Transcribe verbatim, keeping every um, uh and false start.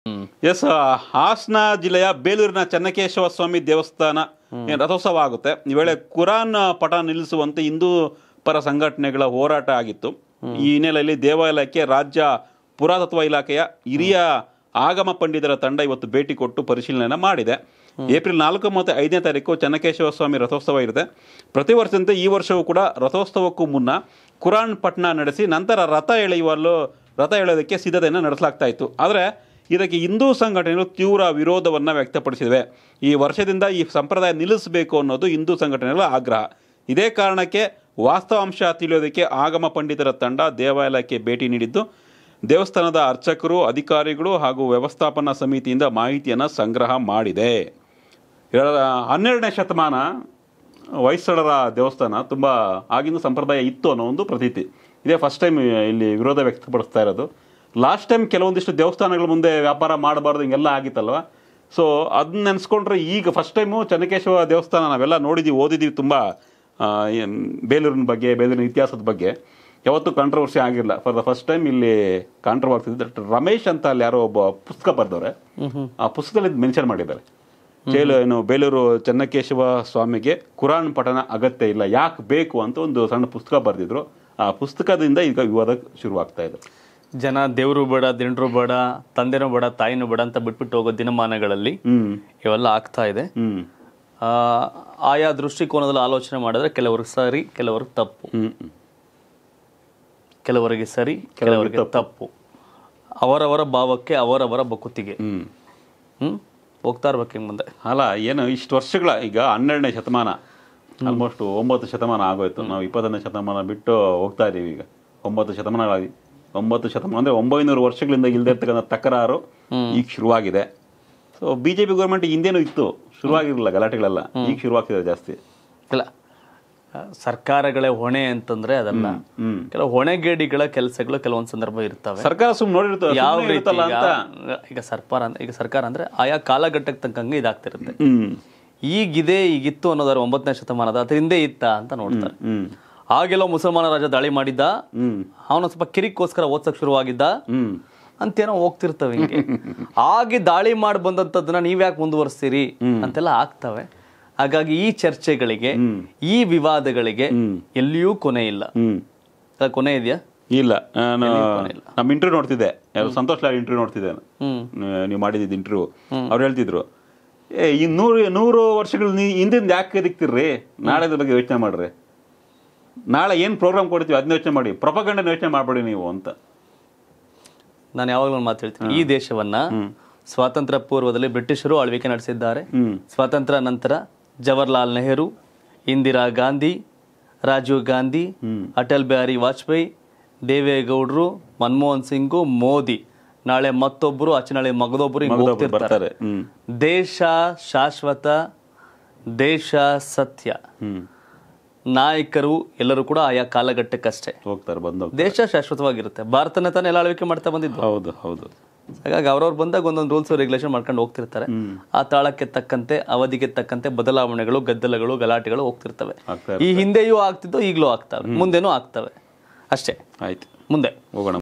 S, Hassan ಜಿಲ್ಲೆಯ ಬೇಲೂರಿನ ಚೆನ್ನಕೇಶವ ಸ್ವಾಮಿ ದೇವಸ್ಥಾನ ರಥೋತ್ಸವ ಆಗುತ್ತೆ. ಈ ವೇಳೆ ಕುರಾನ್ ಪಠ ನಿಲ್ಲಿಸುವಂತೆ ಹಿಂದೂ ಪರ ಸಂಘಟನೆಗಳ ಹೋರಾಟ ಆಗಿತ್ತು. ಈ ಹಿನ್ನೆಲೆಯಲ್ಲಿ ದೇವಾಲಯಕ್ಕೆ ರಾಜ್ಯ ಪುರಾತತ್ವ ಇಲಾಖೆಯ ಹಿರಿಯ ಆಗಮ ಪಂಡಿತರ ತಂಡ ಇವತ್ತು ಭೇಟಿ ಕೊಟ್ಟು ಪರಿಶೀಲನೆ ಮಾಡಿದೆ. ಏಪ್ರಿಲ್ ನಾಲ್ಕು ಮತ್ತು ಐದನೇ ತಾರೀಕು ಚೆನ್ನಕೇಶವ ಸ್ವಾಮಿ ರಥೋತ್ಸವ ಇರುತ್ತೆ. ಪ್ರತಿ ವರ್ಷದಂತೆ ಈ ವರ್ಷವೂ ಕೂಡ ರಥೋತ್ಸವಕ್ಕೂ ಮುನ್ನ ಕುರಾನ್ ಪಠಣ ನಡೆಸಿ ನಂತರ ರಥ ಎಳೆಯುವಲ್ಲೂ ರಥ ಎಳೆಯೋದಕ್ಕೆ ಸಿದ್ಧತೆಯನ್ನು ನಡೆಸಲಾಗ್ತಾ ಇತ್ತು. ಆದರೆ ಇದಕ್ಕೆ ಹಿಂದೂ ಸಂಘಟನೆಗಳು ತೀವ್ರ ವಿರೋಧವನ್ನು ವ್ಯಕ್ತಪಡಿಸಿವೆ. ಈ ವರ್ಷದಿಂದ ಈ ಸಂಪ್ರದಾಯ ನಿಲ್ಲಿಸಬೇಕು ಅನ್ನೋದು ಹಿಂದೂ ಸಂಘಟನೆಗಳ ಆಗ್ರಹ. ಇದೇ ಕಾರಣಕ್ಕೆ ವಾಸ್ತವಾಂಶ ತಿಳಿಯೋದಕ್ಕೆ ಆಗಮ ಪಂಡಿತರ ತಂಡ ದೇವಾಲಯಕ್ಕೆ ಭೇಟಿ ನೀಡಿದ್ದು ದೇವಸ್ಥಾನದ ಅರ್ಚಕರು, ಅಧಿಕಾರಿಗಳು ಹಾಗೂ ವ್ಯವಸ್ಥಾಪನಾ ಸಮಿತಿಯಿಂದ ಮಾಹಿತಿಯನ್ನು ಸಂಗ್ರಹ ಮಾಡಿದೆ. ಹನ್ನೆರಡನೇ ಶತಮಾನ ಹೊಯ್ಸಳರ ದೇವಸ್ಥಾನ ತುಂಬ ಆಗಿನ ಸಂಪ್ರದಾಯ ಇತ್ತು ಅನ್ನೋ ಒಂದು ಪ್ರತೀತಿ. ಇದೇ ಫಸ್ಟ್ ಟೈಮ್ ಇಲ್ಲಿ ವಿರೋಧ ವ್ಯಕ್ತಪಡಿಸ್ತಾ ಇರೋದು. ಲಾಸ್ಟ್ ಟೈಮ್ ಕೆಲವೊಂದಿಷ್ಟು ದೇವಸ್ಥಾನಗಳ ಮುಂದೆ ವ್ಯಾಪಾರ ಮಾಡಬಾರ್ದು ಹಿಂಗೆಲ್ಲ ಆಗಿತ್ತಲ್ವ. ಸೊ ಅದನ್ನ ನೆನೆಸ್ಕೊಂಡ್ರೆ ಈಗ ಫಸ್ಟ್ ಟೈಮು ಚೆನ್ನಕೇಶವ ದೇವಸ್ಥಾನ ನಾವೆಲ್ಲ ನೋಡಿದ್ದೀವಿ, ಓದಿದ್ದೀವಿ ತುಂಬ. ಬೇಲೂರಿನ ಬಗ್ಗೆ, ಬೇಲೂರಿನ ಇತಿಹಾಸದ ಬಗ್ಗೆ ಯಾವತ್ತೂ ಕಾಂಟ್ರವರ್ಸಿ ಆಗಿರಲಿಲ್ಲ. ಫಾರ್ ದ ಫಸ್ಟ್ ಟೈಮ್ ಇಲ್ಲಿ ಕಾಂಟ್ರವರ್ಸಿ ಡಾಕ್ಟರ್ ರಮೇಶ್ ಅಂತ ಅಲ್ಲಿ ಯಾರೋ ಒಬ್ಬ ಪುಸ್ತಕ ಬರೆದವ್ರೆ. ಆ ಪುಸ್ತಕದಲ್ಲಿ ಮೆನ್ಷನ್ ಮಾಡಿದ್ದಾರೆ, ಚೇಲು ಏನು ಬೇಲೂರು ಚೆನ್ನಕೇಶವ ಸ್ವಾಮಿಗೆ ಕುರಾನ್ ಪಠಣ ಅಗತ್ಯ ಇಲ್ಲ, ಯಾಕೆ ಬೇಕು ಅಂತ ಒಂದು ಸಣ್ಣ ಪುಸ್ತಕ ಬರೆದಿದ್ರು. ಆ ಪುಸ್ತಕದಿಂದ ಈಗ ವಿವಾದ ಶುರುವಾಗ್ತಾ ಇದೆ. ಜನ ದೇವರು ಬೇಡ, ದಿಂಡ್ರು ಬೇಡ, ತಂದೆನೂ ಬೇಡ, ತಾಯಿನೂ ಬೇಡ ಅಂತ ಬಿಟ್ಬಿಟ್ಟು ಹೋಗೋ ದಿನಮಾನಗಳಲ್ಲಿ ಇವೆಲ್ಲ ಆಗ್ತಾ ಇದೆ. ಆಯಾ ದೃಷ್ಟಿಕೋನದಲ್ಲಿ ಆಲೋಚನೆ ಮಾಡಿದ್ರೆ ಕೆಲವ್ರಿಗೆ ಸರಿ, ಕೆಲವ್ರಿಗೆ ತಪ್ಪು. ಕೆಲವರಿಗೆ ಸರಿ, ಕೆಲವರಿಗೆ ತಪ್ಪು. ಅವರವರ ಭಾವಕ್ಕೆ ಅವರವರ ಬಕುತಿಗೆ ಹ್ಮ್ ಹೋಗ್ತಾ ಇರ್ಬೇಕು ಮುಂದೆ. ಅಲ್ಲ, ಏನು ಇಷ್ಟು ವರ್ಷಗಳ ಈಗ ಹನ್ನೆರಡನೇ ಶತಮಾನ ಆಲ್ಮೋಸ್ಟ್ ಒಂಬತ್ತು ಶತಮಾನ ಆಗೋಯ್ತು. ನಾವು ಇಪ್ಪತ್ತನೇ ಶತಮಾನ ಬಿಟ್ಟು ಹೋಗ್ತಾ ಇದೀವಿ. ಈಗ ಒಂಬತ್ತು ಶತಮಾನ ಒಂಬತ್ತು ಶತಮಾನ ಅಂದ್ರೆ ಒಂಬೈನೂರು ವರ್ಷಗಳಿಂದ ಇಲ್ಲದೆ ಇರ್ತಕ್ಕಂಥ ತಕರಾರು ಈಗ ಶುರುವಾಗಿದೆ. ಸೊ ಬಿಜೆಪಿ ಗೌರ್ಮೆಂಟ್ ಹಿಂದೇನೂ ಇತ್ತು, ಶುರುವಾಗಿರಲಿಲ್ಲ ಗಲಾಟೆಗಳೆಲ್ಲ, ಈಗ ಶುರುವಾಗ್ತಿದೆ ಜಾಸ್ತಿ. ಇಲ್ಲ, ಸರ್ಕಾರಗಳೇ ಹೊಣೆ ಅಂತಂದ್ರೆ ಅದಲ್ಲ. ಕೆಲವು ಹೊಣೆಗೇಡಿಗಳ ಕೆಲಸಗಳು ಕೆಲವೊಂದು ಸಂದರ್ಭ ಇರ್ತವೆ. ಸರ್ಕಾರ ಸುಮ್ಮನೆ ನೋಡಿರ್ತದೆ ಯಾವ ರೀತಿ ಈಗ ಸರ್ಕಾರ ಈಗ ಸರ್ಕಾರ ಅಂದ್ರೆ ಆಯಾ ಕಾಲಘಟ್ಟಕ್ಕೆ ತಕ್ಕಂಗೆ ಇದಾಗ್ತಿರುತ್ತೆ. ಈಗಿದೆ, ಈಗಿತ್ತು ಅನ್ನೋದಾರ ಒಂಬತ್ತನೇ ಶತಮಾನದ ಅದ್ರ ಹಿಂದೆ ಇತ್ತ ಅಂತ ನೋಡ್ತಾರೆ. ಆಗೆಲ್ಲೋ ಮುಸಲ್ಮಾನ ರಾಜ ದಾಳಿ ಮಾಡಿದ್ದ, ಅವನ ಸ್ವಲ್ಪ ಕಿರಿಕೋಸ್ಕರ ಓದ್ಸಕ್ ಶುರುವಾಗಿದ್ದ ಅಂತೇನೋ ಹೋಗ್ತಿರ್ತವೆ. ಹಿಂಗೆ ಆಗಿ ದಾಳಿ ಮಾಡಿ ಬಂದಂತದನ್ನ ನೀವ್ಯಾಕೆ ಮುಂದುವರಿಸ್ತೀರಿ ಅಂತೆಲ್ಲ ಆಗ್ತವೆ. ಹಾಗಾಗಿ ಈ ಚರ್ಚೆಗಳಿಗೆ, ಈ ವಿವಾದಗಳಿಗೆ ಎಲ್ಲಿಯೂ ಕೊನೆ ಇಲ್ಲ. ಕೊನೆ ಇದೆಯಾ? ಇಲ್ಲ. ನಮ್ಮ ಇಂಟರ್ವ್ಯೂ ನೋಡ್ತಿದ್ದೆ, ಸಂತೋಷ್ ಲಾಲ್ ಇಂಟರ್ವ್ಯೂ ನೋಡ್ತಿದ್ದೆ, ನೀವು ಮಾಡಿದ್ದು ಇಂಟರ್ವ್ಯೂ. ಅವ್ರು ಹೇಳ್ತಿದ್ರು, ಏ ಈ ನೂರು ನೂರು ವರ್ಷಗಳು ಹಿಂದಿಂದ ಯಾಕೆ ಇದಕ್ತಿರ್ರಿ, ನಾಳೆದ ಬಗ್ಗೆ ಯೋಚನೆ ಮಾಡ್ರಿ, ನಾಳೆ ಏನು ಪ್ರೋಗ್ರಾಮ್ ಕೊಡ್ತೀವಿ ಅದನ್ನ ಯೋಚನೆ ಮಾಡಿ, ಪ್ರೊಪಗಂಡನ ಯೋಚನೆ ಮಾಡಬೇಡಿ ನೀವು ಅಂತ. ನಾನು ಯಾವಾಗಲೂ ಒಂದು ಮಾತು ಹೇಳ್ತೀನಿ, ಈ ದೇಶವನ್ನ ಸ್ವಾತಂತ್ರ್ಯ ಪೂರ್ವದಲ್ಲಿ ಬ್ರಿಟಿಷರು ಆಳ್ವಿಕೆ ನಡೆಸಿದ್ದಾರೆ. ಸ್ವಾತಂತ್ರ್ಯ ನಂತರ ಜವಾಹರ್ಲಾಲ್ ನೆಹರು, ಇಂದಿರಾ ಗಾಂಧಿ, ರಾಜೀವ್ ಗಾಂಧಿ, ಅಟಲ್ ಬಿಹಾರಿ ವಾಜಪೇಯಿ, ದೇವೇಗೌಡರು, ಮನಮೋಹನ್ ಸಿಂಗು, ಮೋದಿ, ನಾಳೆ ಮತ್ತೊಬ್ಬರು, ಆಚೆ ನಾಳೆ ಮಗದೊಬ್ಬರು ಹೋಗ್ತಿರ್ತಾರೆ. ದೇಶ ಶಾಶ್ವತ, ದೇಶ ಸತ್ಯ. ನಾಯಕರು ಎಲ್ಲರೂ ಕೂಡ ಆಯಾ ಕಾಲಘಟ್ಟಕ್ಕಷ್ಟೇ ಹೋಗ್ತಾರೆ, ಬಂದ ದೇಶ ಶಾಶ್ವತವಾಗಿರುತ್ತೆ. ಭಾರತನ ತಾನೇ ಎಲ್ಲ ಆಳ್ವಿಕೆ ಮಾಡ್ತಾ ಬಂದಿದ್ದು. ಹೌದು ಹೌದು. ಹಾಗಾಗಿ ಅವ್ರವ್ರು ಬಂದಾಗ ಒಂದೊಂದು ರೂಲ್ಸ್ ರೆಗ್ಯುಲೇಷನ್ ಮಾಡ್ಕೊಂಡು ಹೋಗ್ತಿರ್ತಾರೆ. ಆ ತಾಳಕ್ಕೆ ತಕ್ಕಂತೆ, ಅವಧಿಗೆ ತಕ್ಕಂತೆ ಬದಲಾವಣೆಗಳು, ಗದ್ದಲಗಳು, ಗಲಾಟೆಗಳು ಹೋಗ್ತಿರ್ತವೆ. ಈ ಹಿಂದೆಯೂ ಆಗ್ತಿದ್ದು, ಈಗಲೂ ಆಗ್ತವೆ, ಮುಂದೆನೂ ಆಗ್ತವೆ ಅಷ್ಟೇ. ಆಯ್ತು, ಮುಂದೆ ಹೋಗೋಣ.